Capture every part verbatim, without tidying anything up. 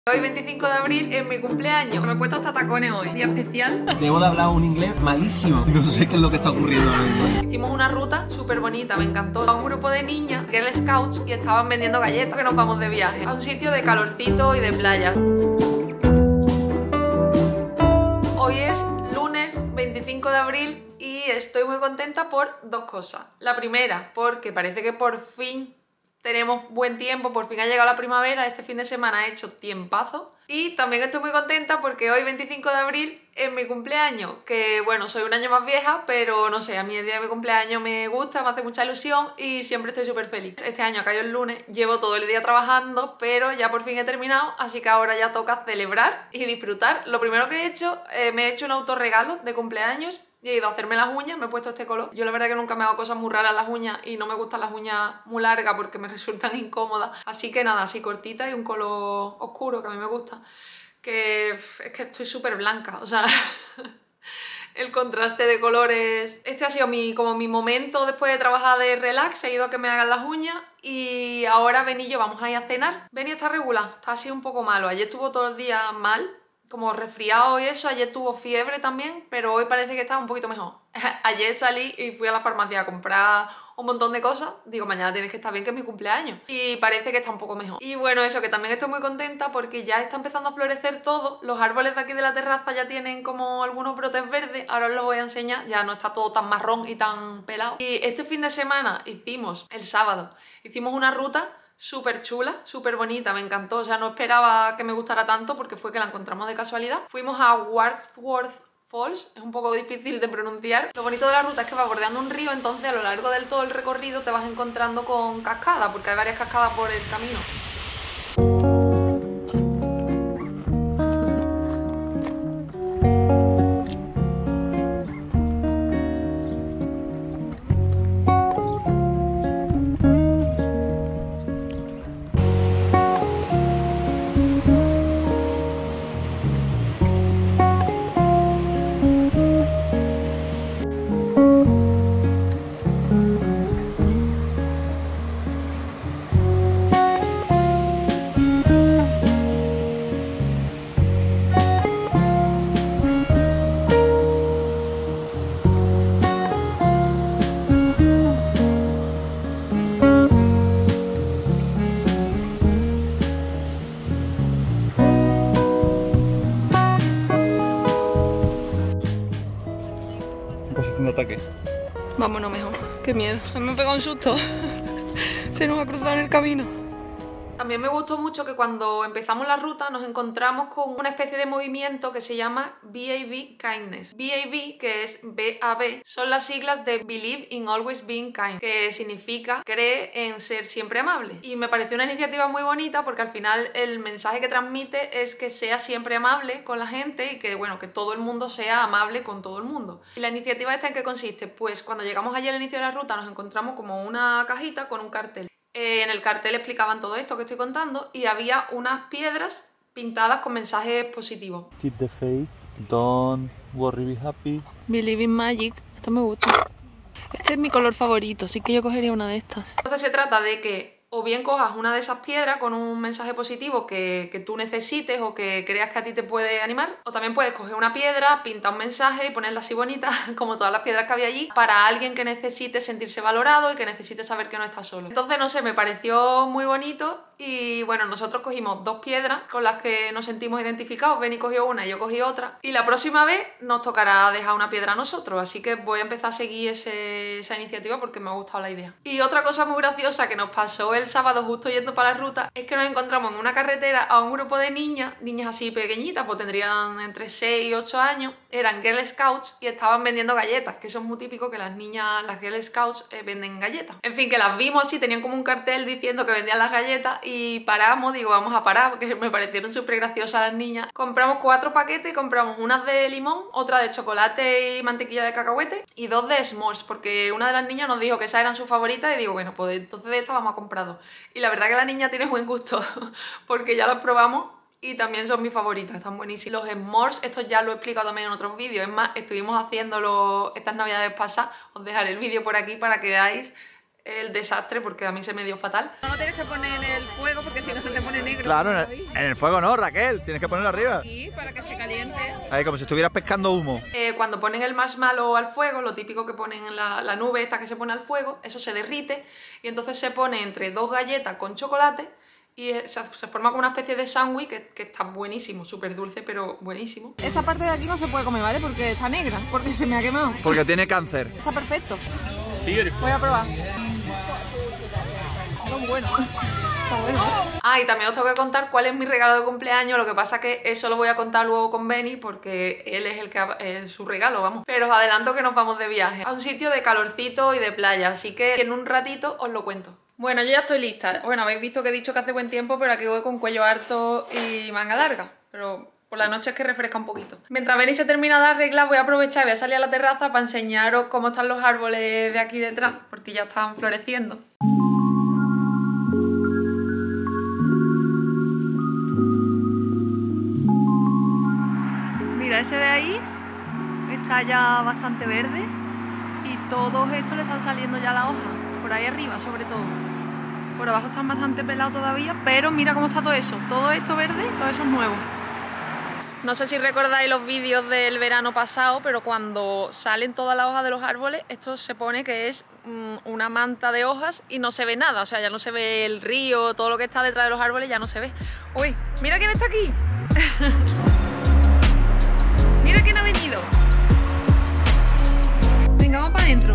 Hoy veinticinco de abril es mi cumpleaños. Me he puesto hasta tacones hoy, día especial. Debo de hablar un inglés malísimo. No sé qué es lo que está ocurriendo ahora mismo. Hicimos una ruta súper bonita, me encantó. A un grupo de niñas, Girl Scouts, y estaban vendiendo galletas que nos vamos de viaje. A un sitio de calorcito y de playa. Hoy es lunes veinticinco de abril y estoy muy contenta por dos cosas. La primera, porque parece que por fin tenemos buen tiempo, por fin ha llegado la primavera, este fin de semana ha hecho tiempazo. Y también estoy muy contenta porque hoy, veinticinco de abril, es mi cumpleaños, que bueno, soy un año más vieja, pero no sé, a mí el día de mi cumpleaños me gusta, me hace mucha ilusión y siempre estoy súper feliz. Este año ha caído el lunes, llevo todo el día trabajando, pero ya por fin he terminado, así que ahora ya toca celebrar y disfrutar. Lo primero que he hecho, eh, me he hecho un autorregalo de cumpleaños. Y he ido a hacerme las uñas, me he puesto este color. Yo la verdad que nunca me hago cosas muy raras en las uñas y no me gustan las uñas muy largas porque me resultan incómodas. Así que nada, así cortita y un color oscuro que a mí me gusta. Que es que estoy súper blanca, o sea, el contraste de colores. Este ha sido mi, como mi momento después de trabajar de relax, he ido a que me hagan las uñas y ahora Beni y yo vamos a ir a cenar. Beni está regular, está así un poco malo. Ayer estuvo todo el día mal, como resfriado y eso, ayer tuvo fiebre también, pero hoy parece que está un poquito mejor. Ayer salí y fui a la farmacia a comprar un montón de cosas, digo, mañana tienes que estar bien que es mi cumpleaños, y parece que está un poco mejor. Y bueno, eso, que también estoy muy contenta porque ya está empezando a florecer todo, los árboles de aquí de la terraza ya tienen como algunos brotes verdes, ahora os los voy a enseñar, ya no está todo tan marrón y tan pelado. Y este fin de semana hicimos, el sábado, hicimos una ruta súper chula, súper bonita, me encantó, o sea, no esperaba que me gustara tanto porque fue que la encontramos de casualidad. Fuimos a Wardsworth Falls, es un poco difícil de pronunciar. Lo bonito de la ruta es que va bordeando un río, entonces a lo largo del todo el recorrido te vas encontrando con cascadas, porque hay varias cascadas por el camino. Ataque. Vámonos mejor, qué miedo, a mí me ha pegado un susto. Se nos ha cruzado en el camino. También me gustó mucho que cuando empezamos la ruta nos encontramos con una especie de movimiento que se llama B A B Kindness. B A B, que es B A B, son las siglas de Believe in Always Being Kind, que significa cree en ser siempre amable. Y me pareció una iniciativa muy bonita porque al final el mensaje que transmite es que sea siempre amable con la gente y que, bueno, que todo el mundo sea amable con todo el mundo. ¿Y la iniciativa esta en qué consiste? Pues cuando llegamos allí al inicio de la ruta nos encontramos como una cajita con un cartel. Eh, en el cartel explicaban todo esto que estoy contando y había unas piedras pintadas con mensajes positivos. Keep the faith, don't worry, be happy. Believe in magic, esto me gusta. Este es mi color favorito, así que yo cogería una de estas. Entonces se trata de que o bien cojas una de esas piedras con un mensaje positivo que, que tú necesites o que creas que a ti te puede animar, o también puedes coger una piedra, pintar un mensaje y ponerla así bonita, como todas las piedras que había allí, para alguien que necesite sentirse valorado y que necesite saber que no está solo. Entonces, no sé, me pareció muy bonito y bueno, nosotros cogimos dos piedras con las que nos sentimos identificados. Beni cogió una y yo cogí otra. Y la próxima vez nos tocará dejar una piedra a nosotros, así que voy a empezar a seguir ese, esa iniciativa porque me ha gustado la idea. Y otra cosa muy graciosa que nos pasó el sábado justo yendo para la ruta es que nos encontramos en una carretera a un grupo de niñas, niñas así pequeñitas, pues tendrían entre seis y ocho años, eran Girl Scouts y estaban vendiendo galletas, que eso es muy típico que las niñas, las Girl Scouts eh, venden galletas. En fin, que las vimos así, tenían como un cartel diciendo que vendían las galletas y paramos, digo, vamos a parar porque me parecieron súper graciosas las niñas. Compramos cuatro paquetes y compramos unas de limón, otra de chocolate y mantequilla de cacahuete y dos de s'mores, porque una de las niñas nos dijo que esas eran sus favoritas y digo, bueno, pues entonces de estas vamos a comprar dos. Y la verdad que la niña tiene buen gusto porque ya las probamos y también son mis favoritas, están buenísimas. Los s'mores, esto ya lo he explicado también en otros vídeos, es más, estuvimos haciéndolo estas navidades pasadas, os dejaré el vídeo por aquí para que veáis el desastre porque a mí se me dio fatal. No lo tienes que poner en el fuego porque si no se te pone negro. Claro, en el, en el fuego no, Raquel, tienes que ponerlo arriba. Sí, para que se caliente. Ahí, como si estuvieras pescando humo. Eh, cuando ponen el marshmallow al fuego, lo típico que ponen en la, la nube esta que se pone al fuego, eso se derrite y entonces se pone entre dos galletas con chocolate y se, se forma como una especie de sándwich que, que está buenísimo, súper dulce, pero buenísimo. Esta parte de aquí no se puede comer, ¿vale? Porque está negra, porque se me ha quemado. Porque tiene cáncer. Está perfecto. Voy a probar. Son buenos. Está bueno. Ah, y también os tengo que contar cuál es mi regalo de cumpleaños. Lo que pasa es que eso lo voy a contar luego con Benny porque él es el que ha, es su regalo, vamos. Pero os adelanto que nos vamos de viaje a un sitio de calorcito y de playa, así que en un ratito os lo cuento. Bueno, yo ya estoy lista. Bueno, habéis visto que he dicho que hace buen tiempo, pero aquí voy con cuello harto y manga larga. Pero por la noche es que refresca un poquito. Mientras Benny se termina de arreglar, voy a aprovechar y voy a salir a la terraza para enseñaros cómo están los árboles de aquí detrás, porque ya están floreciendo. Mira, ese de ahí está ya bastante verde y todos estos le están saliendo ya las hojas, por ahí arriba sobre todo. Por abajo están bastante pelados todavía, pero mira cómo está todo eso, todo esto verde, todo eso es nuevo. No sé si recordáis los vídeos del verano pasado, pero cuando salen todas las hojas de los árboles, esto se pone que es mmm, una manta de hojas y no se ve nada, o sea, ya no se ve el río, todo lo que está detrás de los árboles ya no se ve. Uy, mira quién está aquí. Mira quién ha venido. Venga, vamos para adentro.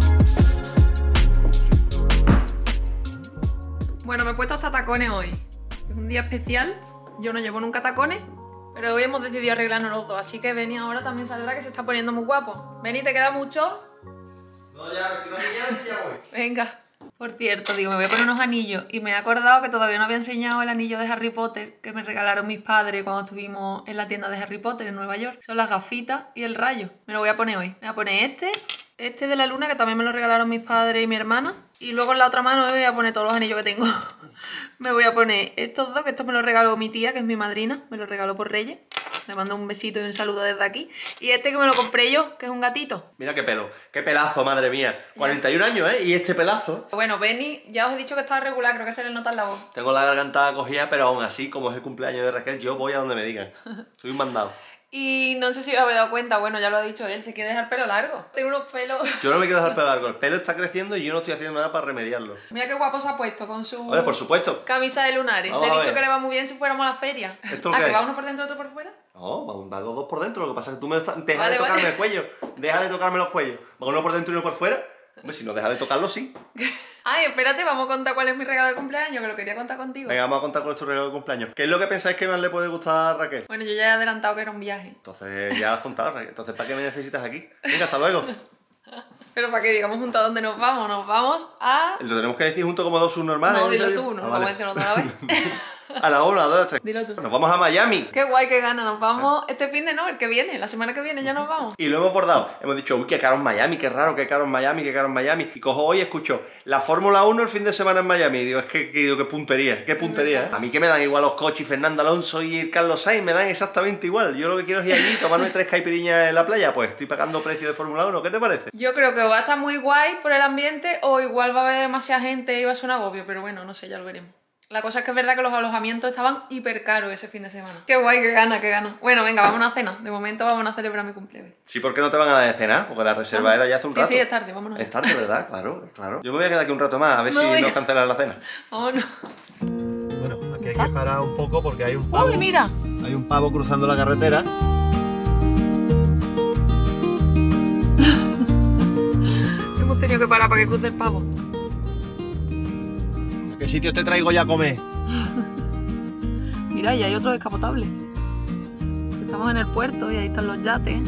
Bueno, me he puesto hasta tacones hoy. Es un día especial. Yo no llevo nunca tacones, pero hoy hemos decidido arreglarnos los dos. Así que Benny ahora también saldrá, que se está poniendo muy guapo. Benny, ¿te queda mucho? No, ya, que no me queda, ya voy. Venga. Por cierto, digo, me voy a poner unos anillos y me he acordado que todavía no había enseñado el anillo de Harry Potter que me regalaron mis padres cuando estuvimos en la tienda de Harry Potter en Nueva York. Son las gafitas y el rayo. Me lo voy a poner hoy. Me voy a poner este, este de la luna, que también me lo regalaron mis padres y mi hermana. Y luego en la otra mano me voy a poner todos los anillos que tengo. Me voy a poner estos dos, que estos me los regaló mi tía, que es mi madrina. Me los regaló por Reyes. Le mando un besito y un saludo desde aquí. Y este que me lo compré yo, que es un gatito. Mira qué pelo, qué pelazo, madre mía. cuarenta y un años, ¿eh? Y este pelazo. Bueno, Benny, ya os he dicho que estaba regular, creo que se le nota en la voz. Tengo la garganta cogida, pero aún así, como es el cumpleaños de Raquel, yo voy a donde me digan. Soy un mandado. Y no sé si os habéis dado cuenta, bueno, ya lo ha dicho él, se quiere dejar pelo largo. Tiene unos pelos... Yo no me quiero dejar pelo largo, el pelo está creciendo y yo no estoy haciendo nada para remediarlo. Mira qué guapo se ha puesto con su... Oye, por supuesto. Camisa de lunares. Vamos Le he a dicho ver. que le va muy bien si fuéramos a la feria. ¿Esto ¿A qué que es? va uno por dentro y otro por fuera? No, van van los dos por dentro, lo que pasa es que tú me estás... Deja Vale, de tocarme vale. el cuello, deja de tocarme los cuellos. Va uno por dentro y uno por fuera. Hombre, si no deja de tocarlo, sí. Ay, espérate, vamos a contar cuál es mi regalo de cumpleaños, que lo quería contar contigo. Venga, vamos a contar con nuestro regalo de cumpleaños. ¿Qué es lo que pensáis que más le puede gustar a Raquel? Bueno, yo ya he adelantado que era un viaje. Entonces, ya lo has contado, Raquel. Entonces, ¿para qué me necesitas aquí? Venga, hasta luego. Pero para que digamos junto a dónde nos vamos, nos vamos a... Lo tenemos que decir junto como dos subnormales. No, dilo ¿sabes? tú, no Ah, lo vale. vamos a decir otra vez. A la una, a las dos, a las tres. Dilo tú. Nos vamos a Miami. Qué guay, qué gana, nos vamos este fin de no, el que viene, la semana que viene ya nos vamos. Y lo hemos bordado. Hemos dicho, uy, qué caro en Miami, qué raro, qué caro en Miami, qué caro en Miami. Y cojo hoy y escucho la Fórmula uno el fin de semana en Miami. Y digo, es que, que digo, qué puntería, qué puntería. ¿eh? A mí que me dan igual los coches y Fernando Alonso y el Carlos Sainz, me dan exactamente igual. Yo lo que quiero es ir allí, tomarme tres caipiriñas en la playa. Pues estoy pagando precio de Fórmula uno, ¿qué te parece? Yo creo que va a estar muy guay por el ambiente o igual va a haber demasiada gente y va a ser un agobio, pero bueno, no sé, ya lo veremos. La cosa es que es verdad que los alojamientos estaban hiper caros ese fin de semana. Qué guay, qué gana, qué gana. Bueno, venga, vamos a una cena. De momento vamos a celebrar mi cumpleaños. Sí, ¿por qué no te van a dar de cenar? Porque la reserva Ah, era ya hace un sí, rato. sí, es tarde, vámonos. Es tarde, ¿verdad? Claro, claro. Yo me voy a quedar aquí un rato más, a ver No, si venga. nos cancelan la cena. Vámonos. Bueno, aquí hay que parar un poco porque hay un pavo. ¡Uy, mira! Hay un pavo cruzando la carretera. Hemos tenido que parar para que cruce el pavo. ¿A qué sitio te traigo ya a comer? Mira, y hay otro descapotable. Estamos en el puerto y ahí están los yates.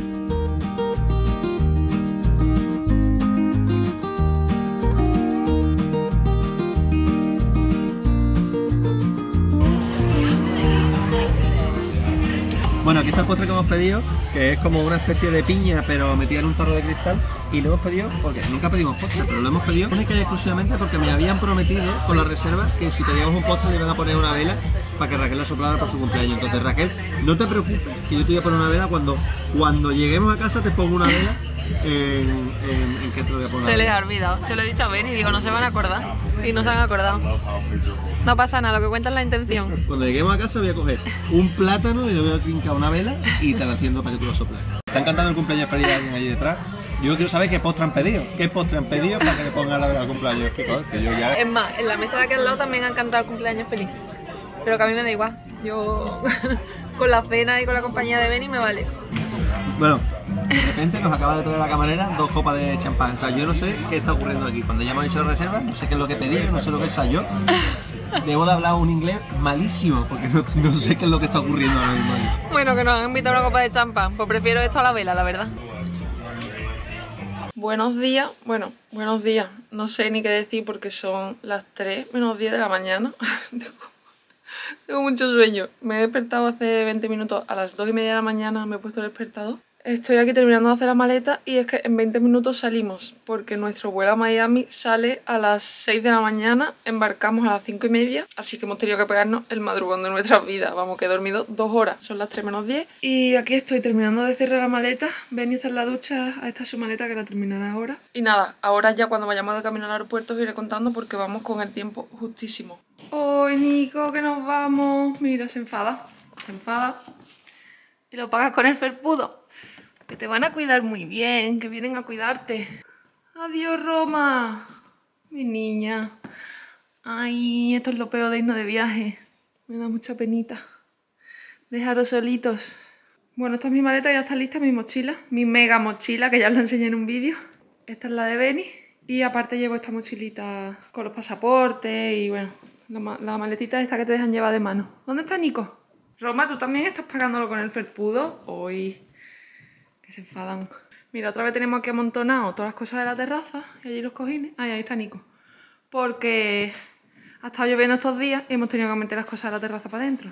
Bueno, aquí está el postre que hemos pedido, que es como una especie de piña, pero metida en un tarro de cristal. Y lo hemos pedido porque nunca pedimos postre, pero lo hemos pedido única y exclusivamente porque me habían prometido con la reserva que si pedíamos un postre le iban a poner una vela para que Raquel la soplara por su cumpleaños. Entonces, Raquel, no te preocupes, que yo te voy a poner una vela cuando, cuando lleguemos a casa te pongo una vela en, en, en qué te lo voy a poner. Se les ha olvidado. Se lo he dicho a Ben y digo, no se van a acordar. Y no se han acordado. No pasa nada, lo que cuenta es la intención. Cuando lleguemos a casa voy a coger un plátano y le voy a trincar una vela y te la enciendo para que tú lo soples. Están cantando el cumpleaños feliz a alguien allí detrás. Yo quiero saber qué postre han pedido. ¿Qué postre han pedido para que le pongan la vela al cumpleaños? Que, que yo ya... Es más, en la mesa de aquí al lado también han cantado el cumpleaños feliz. Pero que a mí me da igual. Yo con la cena y con la compañía de Benny me vale. Bueno, de repente nos acaba de traer la camarera dos copas de champán. O sea, yo no sé qué está ocurriendo aquí. Cuando ya hemos hecho reserva, no sé qué es lo que pedí, no sé lo que es yo. Debo de hablar un inglés malísimo, porque no, no sé qué es lo que está ocurriendo ahora mismo. Bueno, que nos han invitado a una copa de champán. Pues prefiero esto a la vela, la verdad. Buenos días. Bueno, buenos días. No sé ni qué decir porque son las tres menos diez de la mañana. Tengo mucho sueño. Me he despertado hace veinte minutos. A las dos y media de la mañana me he puesto el despertador. Estoy aquí terminando de hacer la maleta y es que en veinte minutos salimos porque nuestro vuelo a Miami sale a las seis de la mañana, embarcamos a las cinco y media, así que hemos tenido que pegarnos el madrugón de nuestras vidas. Vamos, que he dormido dos horas, son las tres menos diez y aquí estoy terminando de cerrar la maleta. Benny está en la ducha, a esta es su maleta que la terminará ahora. Y nada, ahora ya cuando vayamos de camino al aeropuerto os iré contando porque vamos con el tiempo justísimo. ¡Hoy, Nico, que nos vamos! Mira, se enfada, se enfada. Y lo pagas con el felpudo. Que te van a cuidar muy bien, que vienen a cuidarte. Adiós, Roma. Mi niña. Ay, esto es lo peor de irnos de viaje. Me da mucha penita. Dejaros solitos. Bueno, esta es mi maleta, ya está lista, mi mochila. Mi mega mochila, que ya os la enseñé en un vídeo. Esta es la de Benny. Y aparte llevo esta mochilita con los pasaportes y bueno, la, ma la maletita esta que te dejan llevar de mano. ¿Dónde está Nico? Roma, ¿tú también estás pagándolo con el felpudo? Hoy... que se enfadan. Mira, otra vez tenemos aquí amontonado todas las cosas de la terraza y allí los cojines. Ay, ahí está Nico. Porque ha estado lloviendo estos días y hemos tenido que meter las cosas de la terraza para adentro.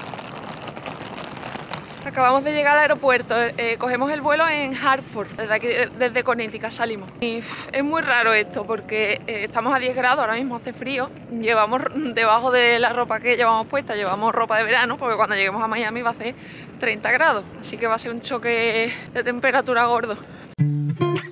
Acabamos de llegar al aeropuerto, eh, cogemos el vuelo en Hartford, desde aquí, desde Connecticut salimos. Y pff, es muy raro esto porque eh, estamos a diez grados, ahora mismo hace frío, llevamos debajo de la ropa que llevamos puesta, llevamos ropa de verano porque cuando lleguemos a Miami va a hacer treinta grados, así que va a ser un choque de temperatura gordo.